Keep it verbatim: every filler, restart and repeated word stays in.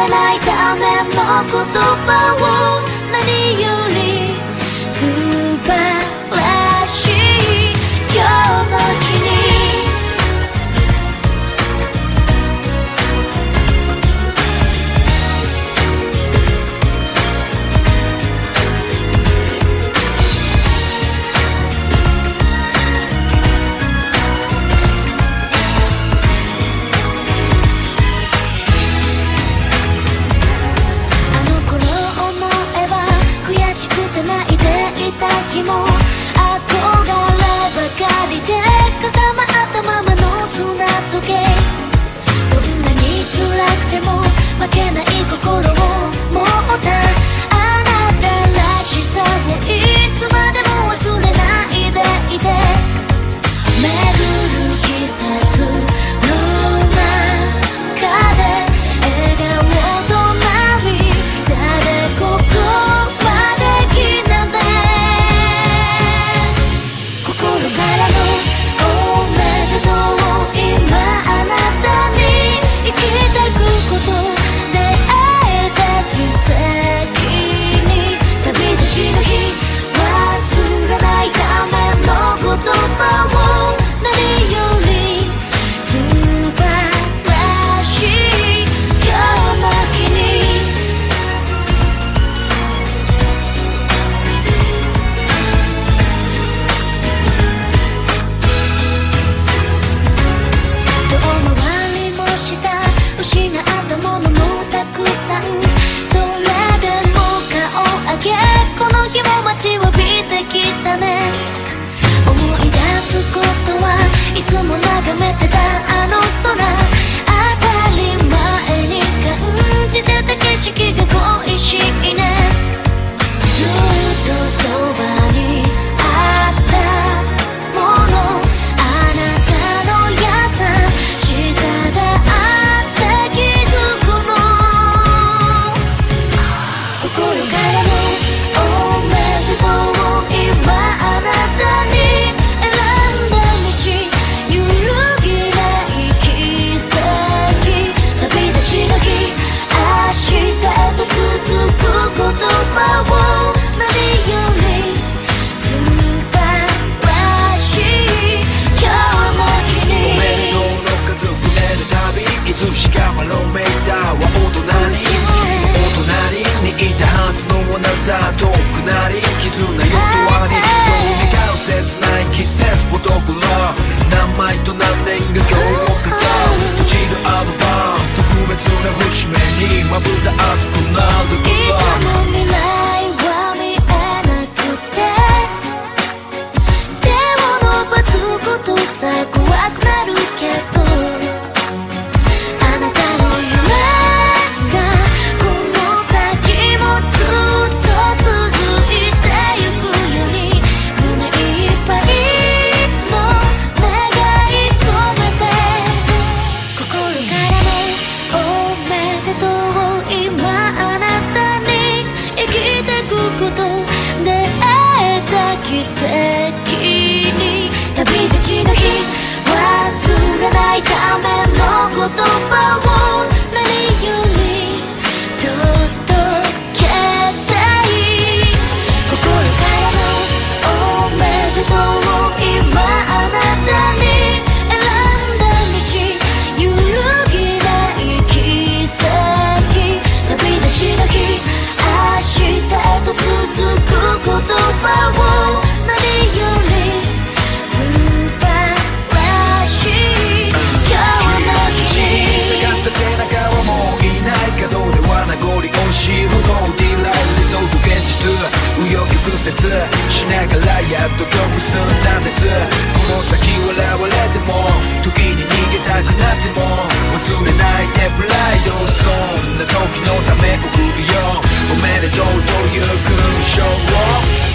らないための言葉を何より素晴らしい今日の日に日も憧ればかりで固まったままの砂時計どんなに辛くても負けない心を持ったあなたらしさをいつまでも忘れないでいて巡る季節の中で笑顔と涙でここまで来たね心からのおめでとう今あなたに生きてくこと出会えた奇跡に旅立ちの日忘れないための言葉を何より素晴らしい今日の日に失ったものもたくさんそれでも顔上げこの日も待ちわびてきたね思い出すことはいつも眺めてたあの空当たり前に感じてた景色が恋しいねずっとそばにあったものあなたの優しさが心からのおめでとう今あなたに選んだ道揺るぎない奇跡旅立ちの日明日へと続く言葉を何より素晴らしい今日の日におめでとうの数増えるたびいつしかバロメーターは大人にいたはずのあなた遠くなり絆よとわにそう願う切ない季節フォトグラフ何枚と何年が今日を飾る閉じるアルバム特別な節目にまぶた熱くなるいつも未来は見えなくて手を伸ばすことさえ怖くなるけどあなたの夢奇跡に旅立ちの日忘れないための言葉を何より届けたい心からのおめでとう今あなたに選んだ道揺るぎない奇跡旅立ちの日明日へと続く言葉を何より素晴らしい今日の日に下がった背中はもういないかどうでは名残惜しいほどディライ理想と現実紆余曲折しながらやっと今日結んだんですこの先笑われても時に逃げたくなっても忘れないでプライドそんな時のため送るよおめでとうという勲章を